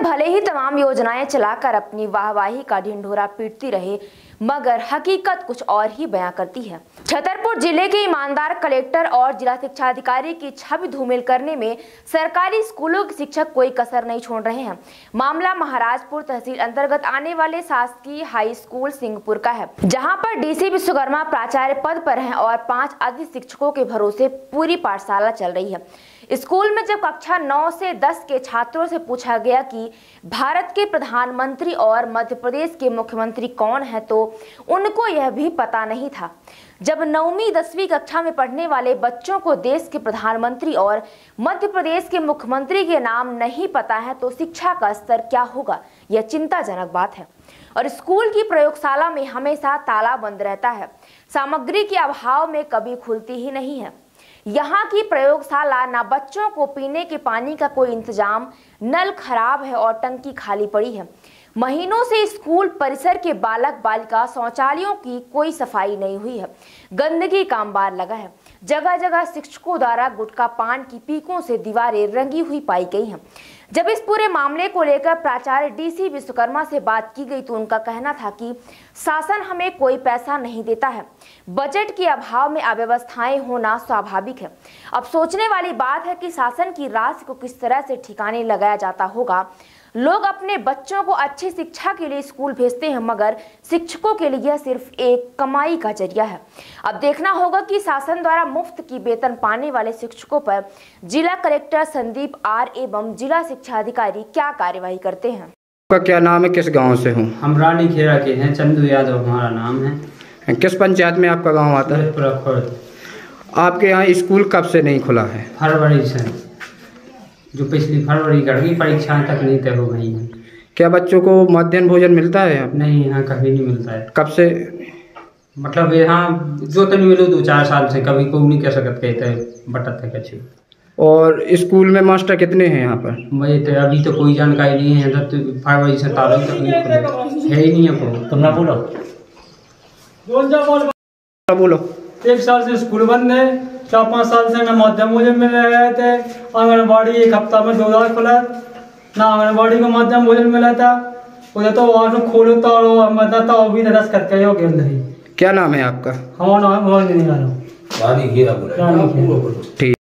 भले ही तमाम योजनाएं चलाकर अपनी वाहवाही का ढिंढोरा पीटती रहे, मगर हकीकत कुछ और ही बयां करती है। छतरपुर जिले के ईमानदार कलेक्टर और जिला शिक्षा अधिकारी की छवि धूमिल करने में सरकारी स्कूलों के शिक्षक कोई कसर नहीं छोड़ रहे हैं। मामला महाराजपुर तहसील अंतर्गत आने वाले शासकीय हाई स्कूल सिंहपुर का है, जहां पर डीसी विश्वकर्मा प्राचार्य पद पर हैं और 5 अधिक शिक्षकों के भरोसे पूरी पाठशाला चल रही है। स्कूल में जब कक्षा 9 से 10 के छात्रों से पूछा गया कि भारत के प्रधानमंत्री और मध्य प्रदेश के मुख्यमंत्री कौन है, तो उनको यह भी पता नहीं था। जब 9वीं 10वीं कक्षा में पढ़ने वाले बच्चों को देश के प्रधानमंत्री और मध्य प्रदेश के मुख्यमंत्री के नाम नहीं पता है, तो शिक्षा का स्तर क्या होगा, यह चिंताजनक बात है। और स्कूल की प्रयोगशाला में हमेशा ताला बंद रहता है, सामग्री के अभाव में कभी खुलती ही नहीं है। यहाँ की प्रयोगशाला ना बच्चों को पीने के पानी का कोई इंतजाम, नल खराब है और टंकी खाली पड़ी है। महीनों से स्कूल परिसर के बालक बालिका शौचालयों की कोई सफाई नहीं हुई है, गंदगी का अंबार लगा है। जगह जगह शिक्षकों द्वारा गुटखा पान की पीकों से दीवारें रंगी हुई पाई गई हैं। जब इस पूरे मामले को लेकर प्राचार्य डीसी विश्वकर्मा से बात की गई तो उनका कहना था कि शासन हमें कोई पैसा नहीं देता है, बजट के अभाव में अव्यवस्थाएं होना स्वाभाविक है। अब सोचने वाली बात है कि शासन की राशि को किस तरह से ठिकाने लगाया जाता होगा। लोग अपने बच्चों को अच्छी शिक्षा के लिए स्कूल भेजते हैं, मगर शिक्षकों के लिए यह सिर्फ एक कमाई का जरिया है। अब देखना होगा कि शासन द्वारा मुफ्त की वेतन पाने वाले शिक्षकों पर जिला कलेक्टर संदीप आर एवं जिला शिक्षा अधिकारी क्या कार्यवाही करते हैं। आपका क्या नाम है, किस गांव से हूँ? हम रानी खेड़ा के हैं, चंदू यादव हमारा नाम है। किस पंचायत में आपका गांव आता है? आपके यहाँ स्कूल कब से नहीं खुला है? फरवरी से, जो पिछली फरवरी की परीक्षाएं तक नहीं तय हो गई हैं। क्या बच्चों को मध्याह्न भोजन मिलता है? नहीं, यहाँ कभी नहीं मिलता है। कब से? मतलब यहाँ जो तो नहीं मिलो 2-4 साल से, कभी को नहीं कह सकते, कहते बटत है कच्छ। और स्कूल में मास्टर कितने हैं यहाँ पर? मुझे तो अभी तो कोई जानकारी नहीं है, तो फरवरी से तारीख तक नहीं खुले है ही नहीं है। तुम ना बोलो, बोलो। 1 साल से स्कूल बंद है, 4-5 साल से न मध्यम भोजन मिल रहे थे। आंगनबाड़ी 1 हफ्ता में 2 बार खुला, ना आंगनबाड़ी को मध्यम भोजन मिला था। उधर तो वहाँ खोलो तो मदद तो भी रस करके हो गया। क्या नाम है आपका? हमारा नाम ठीक।